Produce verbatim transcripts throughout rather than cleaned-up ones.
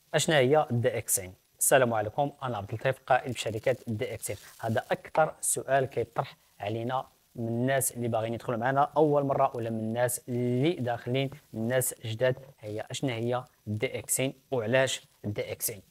اشنا هي دي اكسين؟ السلام عليكم، انا عبد اللطيف قائد بشركه دي اكسين. هذا اكثر سؤال كيطرح علينا من الناس اللي باغيين يدخلوا معنا اول مره، ولا من الناس اللي داخلين من الناس جداد. هي اشنا هي دي اكسين وعلاش دي اكسين؟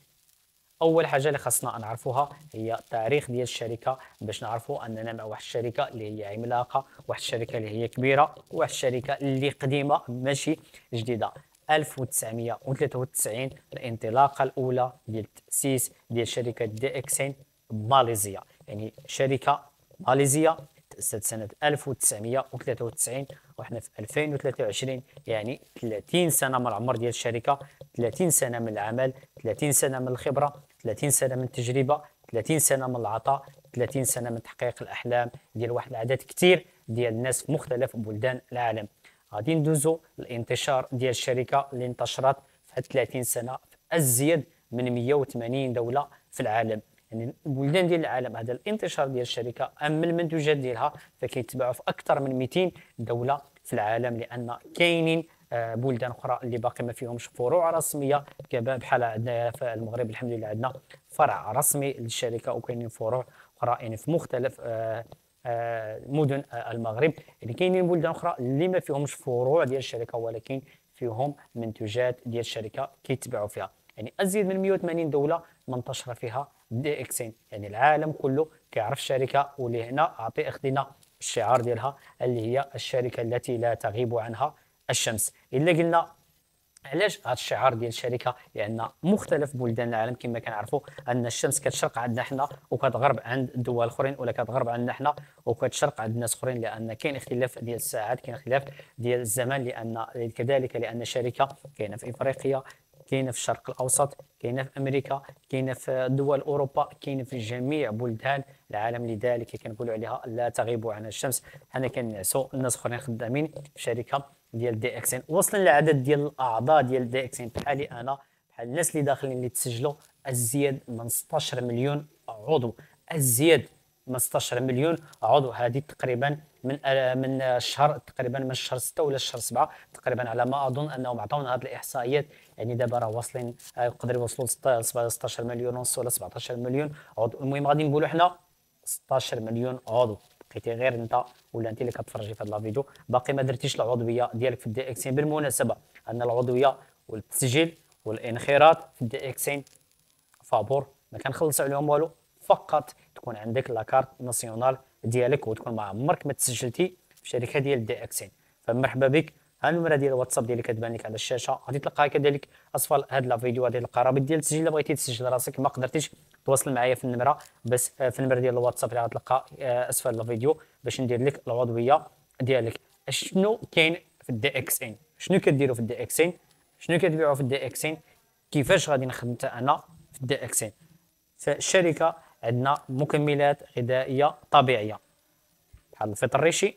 اول حاجه اللي خاصنا نعرفوها هي التاريخ ديال الشركه، باش نعرفوا اننا مع واحد الشركه اللي هي عملاقه، واحد الشركه اللي هي كبيره، واحد الشركه اللي قديمه ماشي جديده. ألف وتسعمائة وثلاثة وتسعين الانطلاقه الاولى ديال التاسيس ديال شركه دي اكسين ماليزيا، يعني شركه ماليزيه تأسست سنة ألف وتسعمائة وثلاثة وتسعين وحنا في ألفين وثلاثة وعشرين، يعني ثلاثين سنة من العمر ديال الشركة، ثلاثين سنة من العمل، ثلاثين سنة من الخبرة، ثلاثين سنة من التجربة، ثلاثين سنة من العطاء، ثلاثين سنة من تحقيق الأحلام ديال واحد العدد كثير ديال الناس في مختلف بلدان العالم. غادي ندوزو الانتشار ديال الشركة اللي انتشرت في هاد ثلاثين سنة في أزيد من مئة وثمانين دولة في العالم، يعني البلدان ديال العالم. هذا الانتشار ديال الشركه، اما المنتوجات ديالها فكيتباعوا في اكثر من مئتين دوله في العالم، لان كاينين آه، بلدان اخرى اللي باقي ما فيهمش فروع رسميه، بحال عندنا في المغرب الحمد لله عندنا فرع رسمي للشركه، وكاينين فروع اخرى يعني في مختلف آه، آه، مدن آه، المغرب. يعني كاينين بلدان اخرى اللي ما فيهمش فروع ديال الشركه، ولكن فيهم منتوجات ديال الشركه كيتباعوا فيها. يعني ازيد من مئة وثمانين دوله منتشره فيها دي اكسين، يعني العالم كله كيعرف الشركه. ولهنا اعطي اخذنا الشعار ديالها اللي هي الشركه التي لا تغيب عنها الشمس. الا قلنا علاش هذا الشعار ديال الشركه؟ لان مختلف بلدان العالم كما كنعرفوا ان الشمس كتشرق عندنا حنا وكتغرب عند الدول الاخرين، ولا كتغرب عندنا حنا وكتشرق عند الناس اخرين، لان كاين اختلاف ديال الساعات، كاين اختلاف ديال الزمان. لان كذلك لان الشركه كاينه في افريقيا، كاينه في الشرق الاوسط، كاينه في امريكا، كاينه في دول اوروبا، كاينه في جميع بلدان العالم. لذلك كنقولوا عليها لا تغيب عن الشمس. حنا كنعسوا الناس اخرين خدامين في شركه ديال دي اكسين. وصلنا للعدد ديال الاعضاء ديال دي اكسين بحالي انا، بحال الناس اللي داخلين اللي تسجلوا ازيد من ستاشر مليون عضو، ازيد من ستاشر مليون عضو. هذه تقريبا من آه، من الشهر تقريبا من شهر ستة ولا شهر سبعة تقريبا، على ما اظن انهم عطاونا هذه الاحصائيات. يعني دابا راه واصلين آه، يقدروا يوصلوا ستاشر مليون ونص ولا سبعطاش مليون عضو. المهم غادي نقولوا حنا ستاشر مليون عضو. بقيتي غير انت ولا انت اللي كتفرجي في هذا الفيديو باقي ما درتيش العضويه ديالك في الدي اكسين. بالمناسبه ان العضويه والتسجيل والانخراط في الدي اكسين فابور، ما كنخلصوا عليهم والو، فقط تكون عندك لاكارت ناسيونال ديالك وتكون ما عمرك ما تسجلتي في شركه ديال دي اكسين. فمرحبا بك. ها النمره ديال الواتساب ديالي كتبان لك على الشاشه، غادي تلقاها كذلك اسفل هذا الفيديو. غادي تلقى رابط ديال التسجيل الا بغيتي تسجل راسك ما قدرتيش تواصل معايا في النمره، بس آه، في النمره ديال الواتساب اللي غتلقى آه، اسفل الفيديو باش ندير لك العضويه ديالك. شنو كاين في الدي اكسين؟ شنو كديروا في الدي اكسين؟ شنو كتبيعوا في الدي اكسين؟ كيفاش غادي نخدم انا في الدي اكسين؟ في الشركه عندنا مكملات غذائيه طبيعيه بحال الفطر الريشي،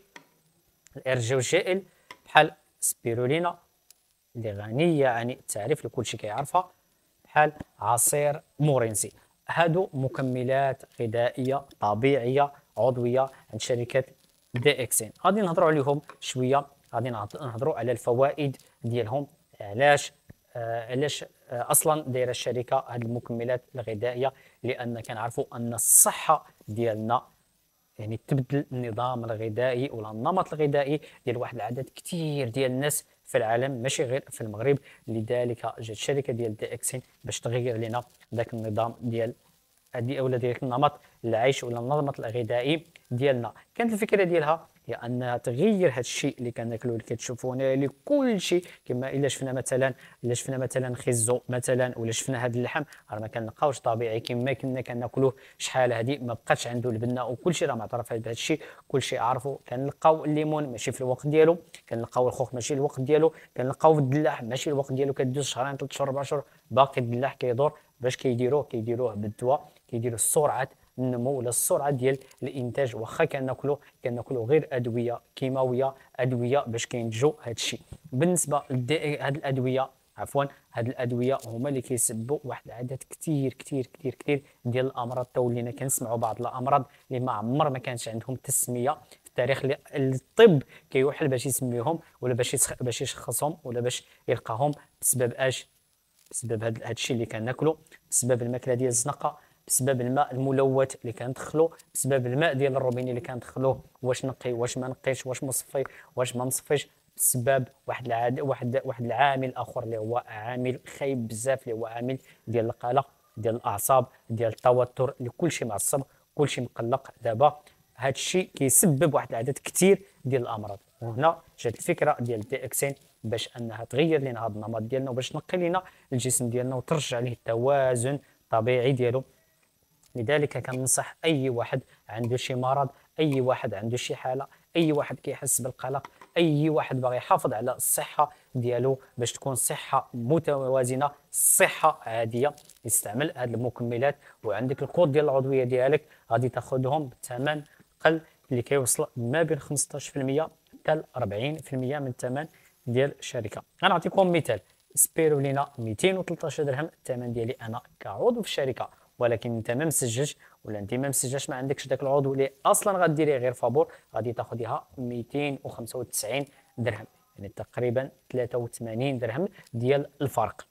الارجو الجائل، بحال سبيرولينا اللي غنيه عن التعريف لكل شيء كيعرفها، بحال عصير مورينسي. هادو مكملات غذائيه طبيعيه عضويه عند شركه دي اكسين. غادي نهضروا عليهم شويه، غادي نهضروا على الفوائد ديالهم. علاش آه علاش آه اصلا دايره الشركه هذه المكملات الغذائيه؟ لان كنعرفوا ان الصحه ديالنا يعني تبدل النظام الغذائي ولا النمط الغذائي ديال واحد العدد كثير ديال الناس في العالم، ماشي غير في المغرب. لذلك جات الشركه ديال دي اكسين باش تغير لنا ذاك النظام ديال هذه اولا ديال النمط العيش ولا النمط الغذائي ديالنا. كانت الفكره ديالها هي انها تغير هذا الشيء اللي كناكلو اللي كتشوفونا لكل شيء. كما الا شفنا مثلا الا شفنا مثلا خيزو مثلا، ولا شفنا هذا اللحم راه ما كنلقاوش طبيعي كما كنا كناكلوه شحال هذه، ما بقاتش عنده البنه وكل شيء راه معترف بهذا الشيء، كل شيء عارفه. كنلقاو الليمون ماشي في الوقت ديالو، كنلقاو الخوخ ماشي الوقت ديالو، كنلقاو الدلاح ماشي الوقت ديالو، كدوز شهرين ثلاث شهور اربع شهور باقي الدلاح كيدور. باش كيديروه؟ كيديروه بالدواء، كيديروا سرعه النمو ولا السرعه ديال الانتاج. واخا كناكلوا كناكلوا غير ادويه كيماويه، ادويه باش كينتجوا هذا الشيء. بالنسبه لهاد الادويه عفوا هاد الادويه هما اللي كيسببوا واحد العدد كثير كثير كثير كثير ديال الامراض. تولينا كنسمعوا بعض الامراض اللي ما عمر ما كانش عندهم تسميه في التاريخ، اللي الطب كيوحل باش يسميهم ولا باش باش يشخصهم ولا باش يلقاهم بسبب اش؟ بسبب هذا الشيء اللي كناكلو، بسبب الماكله ديال الزنقه، بسبب الماء الملوث اللي كندخلو، بسبب الماء ديال الروبيني اللي كندخلوه واش نقي واش ما نقيش، واش مصفي واش ما مصفيش، بسبب واحد العاد واحد واحد العامل اخر اللي هو عامل خايب بزاف، اللي هو عامل ديال القلق، ديال الاعصاب، ديال التوتر، اللي كلشي معصب، كلشي مقلق دابا. هذا الشيء كيسبب واحد العدد كثير ديال الامراض. وهنا جات الفكره ديال الدي اكسين باش انها تغير لنا هذا النمط ديالنا، وباش تنقي لنا الجسم ديالنا وترجع ليه التوازن الطبيعي ديالو. لذلك كننصح اي واحد عنده شي مرض، اي واحد عنده شي حاله، اي واحد كيحس بالقلق، اي واحد باغي يحافظ على الصحه ديالو باش تكون صحه متوازنه، صحه عاديه، يستعمل هذه المكملات. وعندك الكود ديال العضويه ديالك غادي تاخذهم بثمن قل اللي كيوصل ما بين خمسطاش بالمئة حتى أربعين بالمئة من الثمن ديال الشركه. غنعطيكم مثال، سبيرولينا مئتين وثلاثطاش درهم الثمن ديالي انا كعضو في الشركه، ولكن انت ما مسجلش ولا انت ما مسجلش ما عندكش داك العضو اللي اصلا غديريه غير فابور، غادي تاخذيها مئتين وخمسة وتسعين درهم، يعني تقريبا ثلاثة وثمانين درهم ديال الفرق.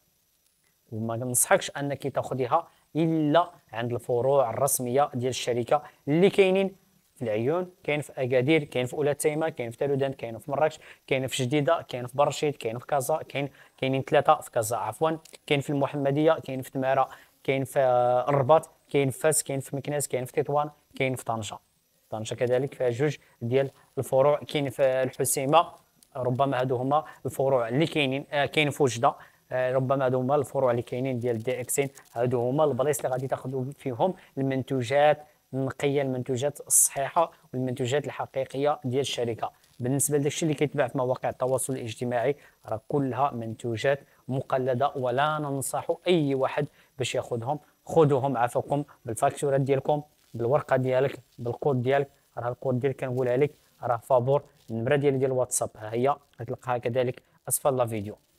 وما ننصحكش انك تاخذيها الا عند الفروع الرسميه ديال الشركه اللي كاينين في العيون، كاين في اكادير، كاين في اولاد تيمه، كاين في تالودان، كاين في مراكش، كاين في جديده، كاين في برشيد، كاين في كازا، كاين كاينين ثلاثه في كازا عفوا، كاين في المحمديه، كاين في تماره، كاين في الرباط، كاين في فاس، كاين في مكناس، كاين في تطوان، كاين في طنجه. طنجه كذلك فيها جوج ديال الفروع، كاين في الحسيمه، ربما هادو هما الفروع اللي كاينين، آه كاين في وجده، آه ربما هادو هما الفروع اللي كاينين ديال دي اكسين. هادو هما البلايص اللي غادي تاخذوا فيهم المنتوجات النقيه، المنتوجات الصحيحه والمنتوجات الحقيقيه ديال الشركه. بالنسبه لداكشي اللي كيتباع في مواقع التواصل الاجتماعي راه كلها منتوجات مقلده، ولا ننصح اي واحد باش ياخذهم. خذوهم عافاكم بالفاكتورات ديالكم، بالورقه ديالك، بالكود ديالك. راه الكود ديالك كنقولها لك راه فابور. النمره ديالي ديال الواتساب ها هي، غتلقاها كذلك اسفل لا فيديو.